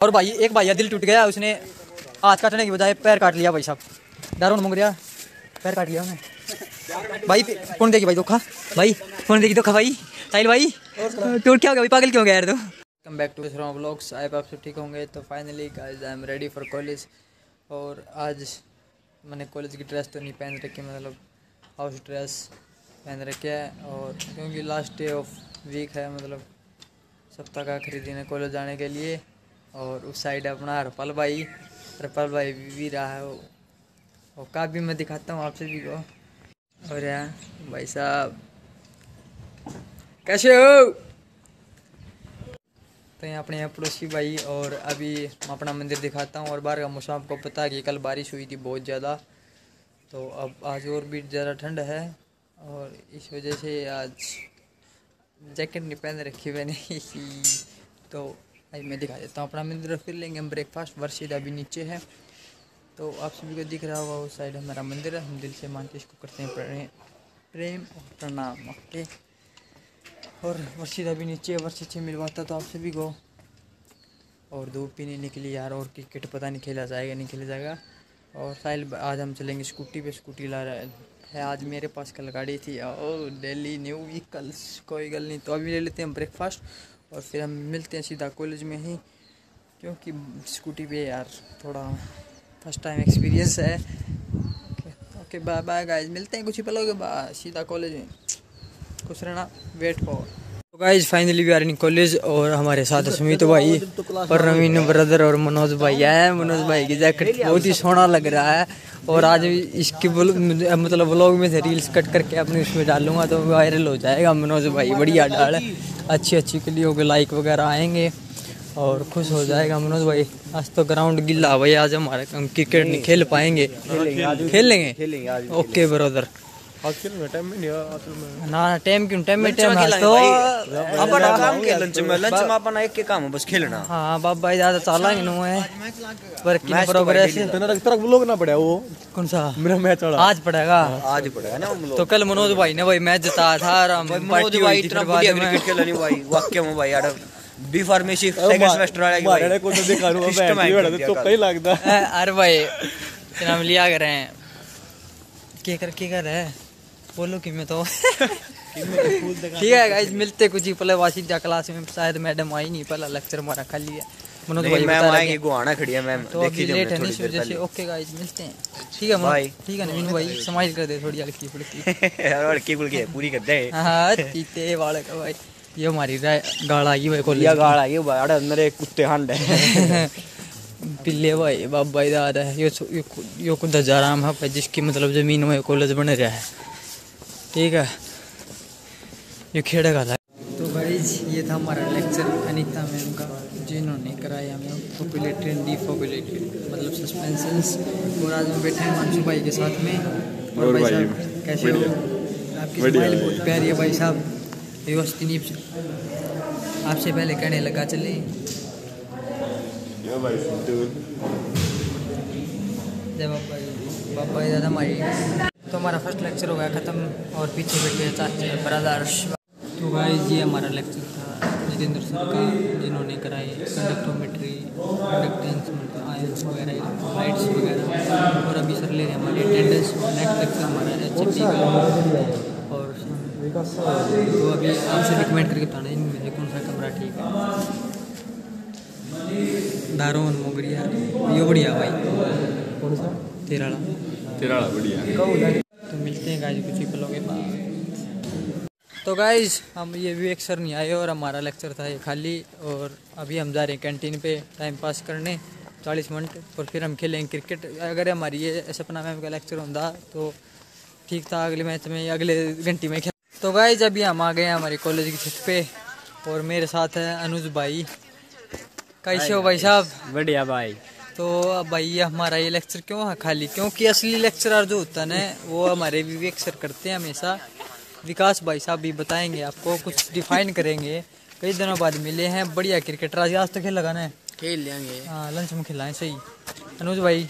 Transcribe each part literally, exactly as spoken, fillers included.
और भाई एक भाई दिल टूट गया, उसने हाथ काटने की बजाय पैर काट लिया भाई साहब। दारू मंग रहा पैर काट लिया उसने भाई। कौन देगी भाई धोखा, भाई कौन देगी धोखा भाई। साहिल भाई टूट क्या हो गया भाई, पागल क्यों गया यार तू। Come back to this vlogs. आई आप सब ठीक होंगे। तो finally guys I am ready for college. और आज मैंने कॉलेज की ड्रेस तो नहीं पहन रखी, मतलब हाउस ड्रेस पहन रखे है। और क्योंकि लास्ट डे ऑफ वीक है, मतलब सप्ताह का आखिरी दिन है कॉलेज जाने के लिए। और उस साइड अपना हरपल भाई, हरपल भाई भी, भी रहा है वो, और का भी मैं दिखाता हूँ आपसे भी को। और यहाँ भाई साहब कैसे हो। तो यहाँ अपने यहाँ पड़ोसी भाई। और अभी मैं अपना मंदिर दिखाता हूँ। और बाहर का मौसम आपको पता है कि कल बारिश हुई थी बहुत ज़्यादा, तो अब आज और भी ज़्यादा ठंड है। और इस वजह से आज जैकेट नहीं पहन रखी मैंने तो आज मैं दिखा देता हूँ अपना मंदिर। फिर लेंगे हम ब्रेकफास्ट। वर्षित अभी नीचे है, तो आप सभी को दिख रहा होगा उस साइड हमारा मंदिर है। हम दिल से मानते इसको करते हैं प्रेम और प्रणाम। ओके। और वर्षित अभी नीचे, वर्षित से मिलवाता तो आप सभी को। और धूप पीने निकली यार, और क्रिकेट पता नहीं खेला जाएगा नहीं खेला जाएगा। और साहिल आज हम चलेंगे स्कूटी पे, स्कूटी ला रहा है आज मेरे पास, कल गाड़ी थी। और डेली न्यू व्हीकल्स, कोई गल नहीं। तो अभी ले लेते हैं ब्रेकफास्ट और फिर हम मिलते हैं सीधा कॉलेज में ही, क्योंकि स्कूटी पे यार थोड़ा फर्स्ट टाइम एक्सपीरियंस है। ओके बाय बाय गाइस, मिलते हैं कुछ ही पलों के बाद सीधा कॉलेज में। खुश रहना, वेट फॉर। तो guys finally we are in college. और हमारे साथ सुमित भाई, परवीन ब्रदर और मनोज भाई है। मनोज भाई की जैकेट बहुत ही सोना लग रहा है। और आज इसकी मतलब व्लॉग में से रील्स कट करके अपने उसमें डालूंगा तो वायरल हो जाएगा। मनोज भाई बढ़िया डाल, अच्छी अच्छी क्लियों के लाइक वगैरह आएंगे और खुश हो जाएगा मनोज भाई। आज तो ग्राउंड गिल्ला भाई, आज हमारे हम क्रिकेट नहीं खेल पाएंगे, खेल लेंगे। Okay brother. टाइम में नहीं ना टाइम क्यों, टाइम में टाइम है तो अपना काम के लंच में लंच में अपना एक के काम है बस खेलना। हाँ बाप भाई ज्यादा चालांगे नो है वर्क की प्रोग्रेस। तेरा तेरा व्लॉग ना पड़ा वो कौन सा मेरा मैच वाला आज पड़ेगा, आज पड़ेगा ना व्लॉग। तो कल मनोज भाई ने भाई मैच जिताया था और हम मनोज भाई इतना बढ़िया क्रिकेट खेला नहीं भाई, वाकई में भाई यार। बी फार्मेसी सेकंड सेमेस्टर वाला भाई को तो दिखा रहा हूं मैं, तो कहीं लगता है। अरे भाई हम लिया कर रहे हैं, क्या कर क्या कर रहे हैं बोलो कि मैं तो ठीक है गाइस, मिलते कुछ ही पहले वासिदा क्लास में। शायद मैडम आई नहीं, पहला लेक्चर हमारा खाली है। मनोज भाई मैम आएंगे, गुआना खड़ी है मैम, तो अभी लेट है ना इस वजह से। ओके गाइस मिलते हैं, ठीक है भाई, ठीक है नवीन भाई स्माइल कर दे थोड़ी हल्की फुल्की यार हल्की फुल्की पूरी कर दे। हां तीते वाले का भाई, ये हमारी गाल आई भाई कॉलेज, ये गाल आई भाई। अरे अंदर एक कुत्ते हंड है पिल्ले भाई बाप भाई दादा है। यो यो खुद हजाराम है जिसकी मतलब जमीन में कॉलेज बन रहा है, ठीक है। ये खेड़ेगा था। तो गाइस ये था हमारा लेक्चर अनीता मैम का, जिन्होंने कराया हमें पॉपुलेटेड एंड डिपॉपुलेटेड मतलब सस्पेंशंस। और आज हम बैठे हैं मानसू भाई के साथ में। और भाई साहब कैसे हो, आपकी स्माइल बहुत प्यारी है भाई साहब। व्यवस्थित आपसे पहले कहने लगा चले जय बाबा बाबा दादा हमारी। तो हमारा फर्स्ट लेक्चर हो गया ख़त्म और पीछे बैठे चाचे ब्रदर्स। तो गाइस ये हमारा लेक्चर था जितेंद्र सर का, जिन्होंने कराए कंडक्टोमेट्री, कंडक्टेंस आयंस वगैरह, लाइट्स वगैरह। और अभी सर ले रहे हैं हमारी अटेंडेंस। नेक्स्ट लेक्चर हमारा एच एम डी का। और तो अभी आपसे रिकमेंड करके बताना इनमें से कौन सा कमरा ठीक है। दारोन मोगरिया ये बढ़िया भाई, कौन सा तेराड़ा तेराड़ा बढ़िया। तो मिलते हैं गाइस कुछ ही पलों के बाद। तो गाइस हम ये भी एक सर नहीं आए और हमारा लेक्चर था ये खाली। और अभी हम जा रहे हैं कैंटीन पे टाइम पास करने चालीस मिनट, और फिर हम खेलेंगे क्रिकेट। अगर हमारी ये सपना मैम का लेक्चर होता तो ठीक था, अगले मैच में या अगले घंटे में खेल। तो गाइस अभी हम आ गए हैं हमारे कॉलेज की छत पे और मेरे साथ है अनुज भाई। कैसे हो भाई साहब? बढ़िया भाई। तो भाई ये हमारा ये लेक्चर क्यों है खाली, क्योंकि असली लेक्चरर जो होता है वो हमारे विवेक सर करते हैं हमेशा। विकास भाई साहब भी बताएंगे आपको, कुछ डिफाइन करेंगे। कई दिनों बाद मिले हैं, बढ़िया क्रिकेटर। आज आज तो खेल लगाना है, खेल लेंगे। हाँ लंच में खिलाएं सही। अनुज भाई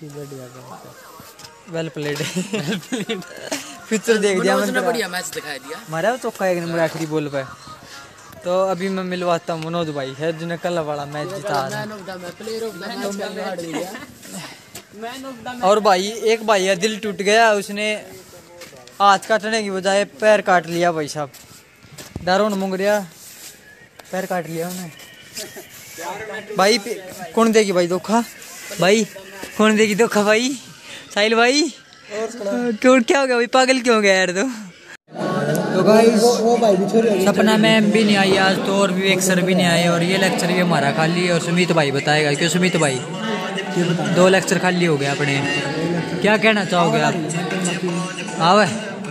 वेल प्लेड पिक्चर देख दिया मैंने, बढ़िया मैच दिखाई दिया। मारा चौका एक नंबर आखिरी बॉल पे। तो अभी मैं मिलवाता हूँ मनोज भाई है जिन्हें कल वाला मैच जिता रहा। और भाई एक भाई है दिल टूट गया, उसने हाथ काटने की बजाय पैर काट लिया भाई साहब। दारोन मुंगरिया पैर काट लिया उन्हें भाई। कौन देगी भाई धोखा, भाई कौन देगी धोखा भाई? साहिल भाई क्यों, क्या हो गया भाई, पागल क्यों हो गया यार? तो तो गाइस सपना मैम भी नहीं आई आज तो, और विवेक सर भी नहीं आए, और ये लेक्चर भी हमारा खाली है। और सुमित भाई बताएगा, क्यों सुमित भाई दो लेक्चर खाली हो गए अपने, क्या कहना चाहोगे आप? आवे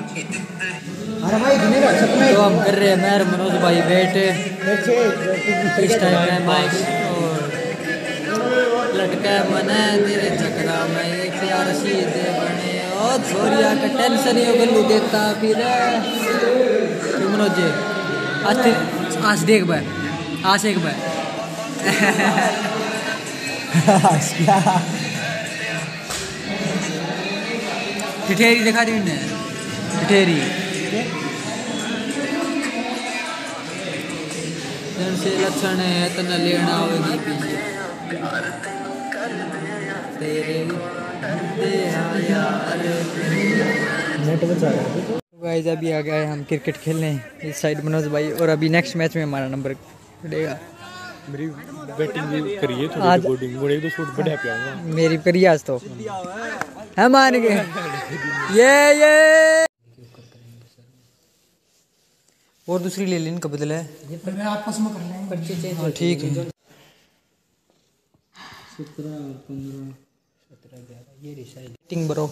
तो हम कर रहे हैं मेहर मनोज भाई बैठे इस टाइम में, और लटका मना तेरे चक्रा में ये प्यार सीधे बने, और छोरिया का टेंशन ही गलू देता फिर मनोज जी। आज आज देख भाई, आज एक भाई ठिठेरी दिखा दी उन्हें, ठिठेरी से लक्षण है तो न लेना होगी पीछे तेरे गाइस। अभी आ गए हम क्रिकेट खेलने इस साइड मनोज भाई, और अभी नेक्स्ट मैच में हमारा नंबर पड़ेगा। मेरी बैटिंग भी करिए थोड़ी, आज बॉलिंग बड़े तो शॉट बढ़िया पियाऊंगा मेरी करिए आज तो हम मान गए। ये ये और दूसरी ले लेने का बदला है, आपस में कर लेंगे। हाँ ठीक है। सत्रह पंद्रह सत्रह ग्यारह ये रिसाइटिंग ब्रो।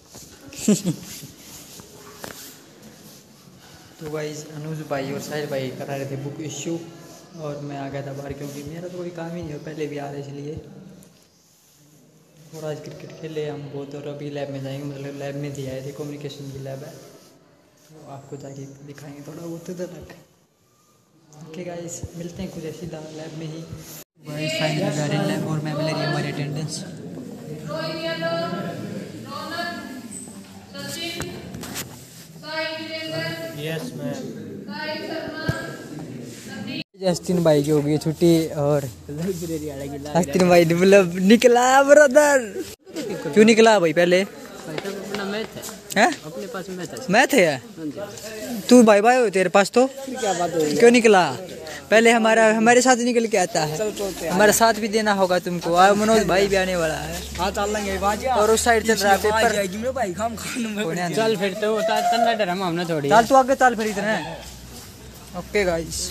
तो गाइस अनुज भाई और साहिल भाई करा रहे थे बुक इश्यू, और मैं आ गया था बाहर क्योंकि मेरा तो कोई काम ही नहीं है, पहले भी आ रहे इसलिए। और आज क्रिकेट खेले हम बहुत, और अभी लैब में जाएंगे, मतलब लैब में थी आए थे, कम्युनिकेशन की लैब है, तो आपको जाके दिखाएंगे थोड़ा बहुत उधर तक। ओके गाइस मिलते हैं कुछ ऐसी लैब में ही। Guys finally we are in lab, और मैम ले रही है हमारी अटेंडेंस। Yes ma'am. जस्टिन भाई की हो गई छुट्टी, और जस्टिन भाई डेवलप निकला ब्रदर। क्यों निकला भाई? पहले है अपने पास मैथ है, मैथ है तू भाई भाई हो तेरे पास तो क्या बात हो, क्यों निकला? पहले हमारा हमारे साथ निकल के आता है, हमारे साथ भी देना होगा तुमको। आ मनोज भाई भी आने वाला है, हाँ चल लेंगे। और उस साइड चल रहा है पेपर भाई, हम चल फिर तो हमने थोड़ी चल तू आगे चल फिर इधर। ओके गाइस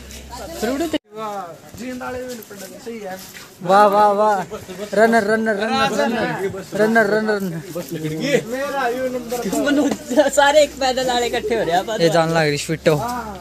वाह वाह वाह, runner runner runner runner runner runner सारे एक पैदल आड़े इकट्ठे हो रहे हैं, ये जान लग रही फिटो।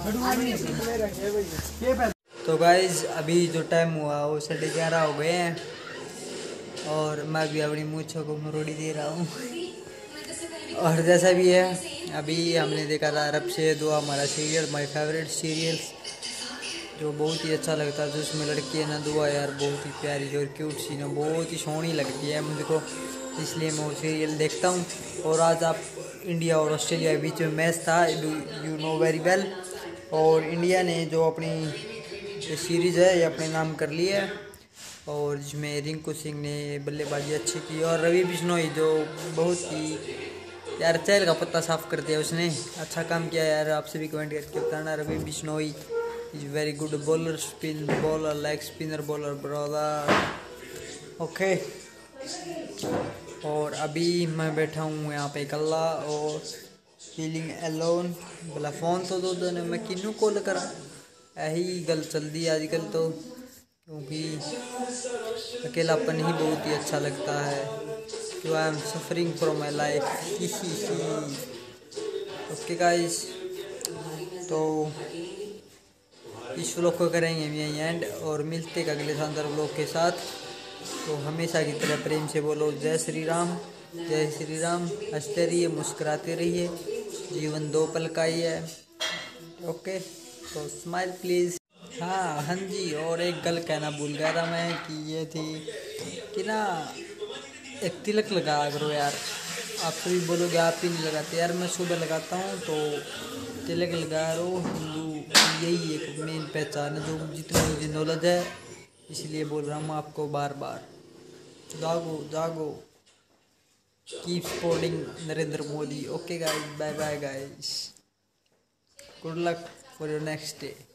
तो गाइज अभी जो टाइम हुआ वो साढ़े ग्यारह हो गए हैं, और मैं भी अपनी मूंछों को मरोड़ी दे रहा हूँ। और जैसा भी है अभी हमने देखा था रब से दुआ, हमारा सीरियल माय फेवरेट सीरियल, जो बहुत ही अच्छा लगता है, जो उसमें लड़की है ना दुआ यार, बहुत ही प्यारी और क्यूट सी ना, बहुत ही सोहनी लगती है मुझको, इसलिए मैं वो सीरियल देखता हूँ। और आज आप इंडिया और ऑस्ट्रेलिया के बीच में मैच था, यू नो वेरी वेल, और इंडिया ने जो अपनी जो सीरीज़ है ये अपने नाम कर ली है, और जिसमें रिंकू सिंह ने बल्लेबाजी अच्छी की, और रवि बिश्नोई जो बहुत ही यार चहल का पत्ता साफ कर दिया उसने, अच्छा काम किया यार। आपसे भी कमेंट करके बताना, Ravi Bishnoi is very good bowler, spin bowler, leg spinner bowler brother. Okay और अभी मैं बैठा हूँ यहाँ पे अकेला और फीलिंग एलोन, बोला फ़ोन तो दो दिन मैं किनू कॉल करा, यही गल चलती है आजकल तो, क्योंकि अकेलापन ही बहुत ही अच्छा लगता है। तो I am suffering from my life. Okay guys, तो इस व्लॉग को करेंगे हम यहीं एंड, और मिलते हैं अगले शानदार व्लॉग के साथ। तो हमेशा की तरह प्रेम से बोलो जय श्री राम, जय श्री राम। हंसते रहिए, मुस्कुराते रहिए, जीवन दो पल का ही है। ओके तो स्माइल प्लीज़। हाँ हाँ जी, और एक गल कहना भूल गया था मैं कि ये थी कि ना एक तिलक लगा करो यार। आप सभी बोलोगे आप ही नहीं लगाते यार, मैं सुबह लगाता हूँ, तो तिलक लगा रो हिंदू की यही एक मेन पहचान है, जो जितना मुझे नॉलेज है इसलिए बोल रहा हूँ आपको बार बार। जागो जागो, keep supporting Narendra Modi. Okay guys, bye bye guys, good luck for your next day.